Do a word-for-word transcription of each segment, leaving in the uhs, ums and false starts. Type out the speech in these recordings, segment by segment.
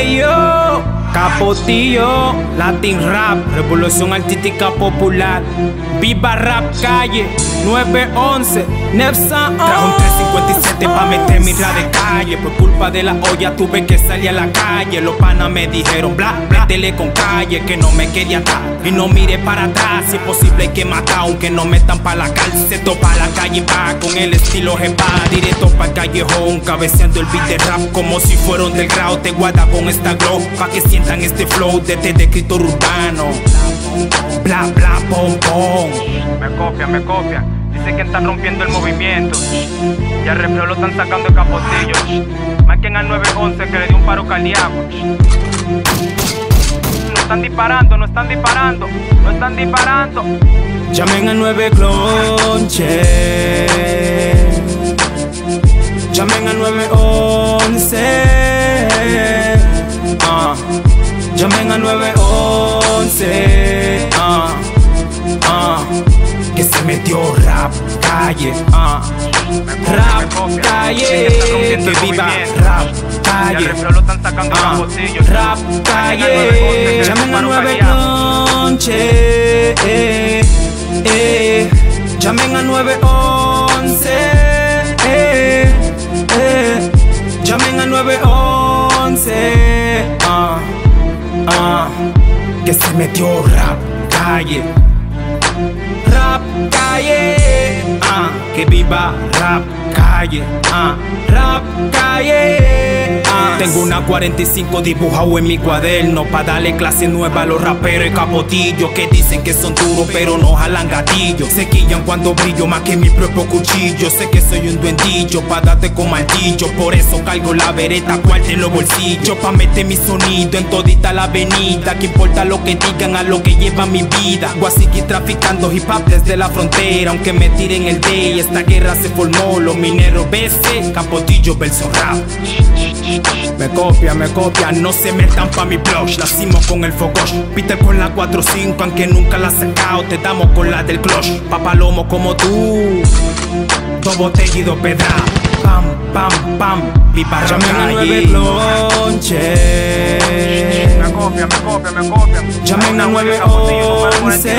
Ey yo, Capotillo, Latin Rap, revolución artística popular. Viva Rap Calle, nueve once, Nepsa. Trajo un tres cincuenta y siete pa' meter mi ra de calle. Por culpa de la olla tuve que salir a la calle. Los panas me dijeron, bla, métele con calle, que no me quede atrás y no mire para atrás. Si es posible hay que matar, aunque no metan pa' la cárcel. Se topa la calle va con el estilo jepa, directo pa' el callejón, cabeceando el beat de rap como si fueran del grado. Te guarda con esta glow pa' que sientan este flow de este escritor urbano. Bla bla pom pom. Me copia, me copia. Dice que están rompiendo el movimiento. Ya el reflejo lo están sacando de Capotillo. Marquen al nueve once que le dio un paro cardíaco. No están disparando, no están disparando, no están disparando. Llamen al nueve clonche. Llamen al nueve once. Uh. Llamen al nueve once. Uh. Uh. Que se metió Rap Calle. Uh. Rap Calle. Que viva Rap Calle. Uh. Rap Calle. Llamen al nueve clonche. Eh, eh. Llamen al nueve once. Eh, eh. Llamen al nueve once. Uh. Uh, que se metió Rap Calle. Rap Calle. Uh, que viva Rap Calle. Uh, Rap Calle. Uh, tengo una cuarenta y cinco dibujado en mi cuaderno pa' darle clase nueva a los raperos y Capotillo que dicen que son duros pero no jalan gatillo. Se quillan cuando brillo más que mi propio cuchillo. Sé que soy un duendillo pa' darte con martillo. Por eso cargo la vereta cuarta en los bolsillos pa' meter mi sonido en todita la avenida. Que importa lo que digan a lo que lleva mi vida. Voy a seguir traficando hip hop desde la frontera. Aunque me tiren el day, esta guerra se formó. Los mineros B C, Capotillo verso rap. Me copia, me copia, no se metan pa' mi blog. Nacimos con el fogosh, Peter con la cuatro cinco, aunque nunca la has sacado. Te damos con la del clutch, papalomo como tú. Dos botellas y dos pedras. Pam, pam, pam, viva Rap Calle. Clonche. Me copia, me copia, me copia. Llamen a nueve once.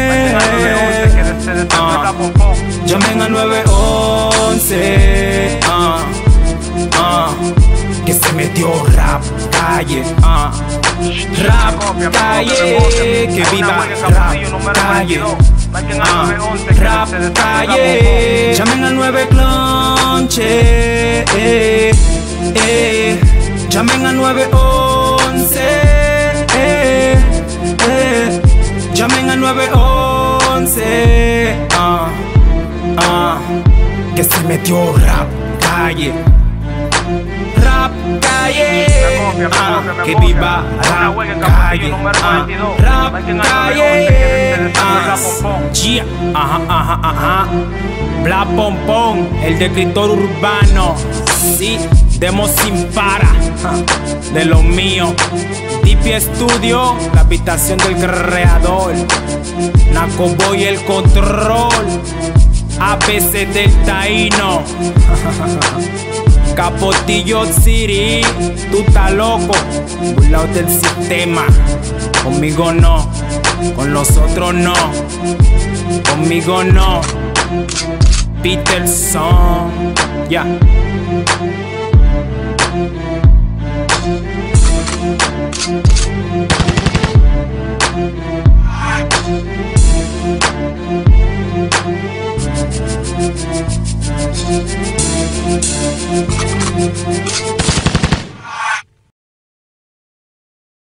Llamen a nueve once. Uh, uh, que se metió Rap Calle. Uh, Rap Calle. Que viva Rap Calle. Uh, Rap Calle. Llamen al nueve clonche. Eh, eh. Llamen al nueve once. Eh, eh. Llamen al nueve once. Uh, uh, que se metió Rap Calle. Rap Calle. Uh, que viva Rap Calle. Uh, Rap Calle. Uh, yeah. Ajá, ajá, ajá. Bla pom pom, el escritor urbano. Sí, demos sin para. De lo mío. D P Studio, la habitación del creador. Naco Boy el control. A B C del taíno. Capotillo City, tú estás loco, burlado del sistema. Conmigo no, con los otros no. Conmigo no. Peterson, ya. Yeah.